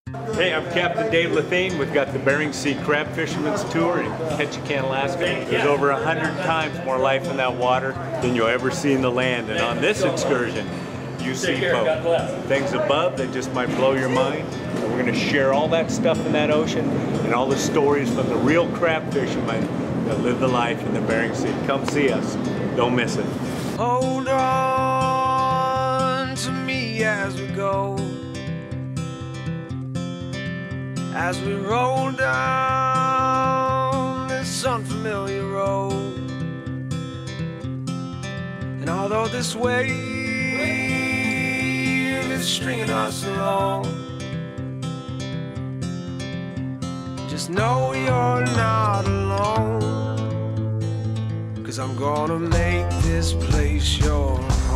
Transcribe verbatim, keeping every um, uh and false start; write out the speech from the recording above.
Hey, I'm Captain Dave Lethane. We've got the Bering Sea Crab Fisherman's Tour in Ketchikan, Alaska. There's over a hundred times more life in that water than you'll ever see in the land. And on this excursion, you see both things above that just might blow your mind. And we're going to share all that stuff in that ocean and all the stories from the real crab fishermen that live the life in the Bering Sea. Come see us. Don't miss it. Hold on to me as we go, as we roll down this unfamiliar road. And although this wave is stringing us along, just know you're not alone, 'cause I'm gonna make this place your home.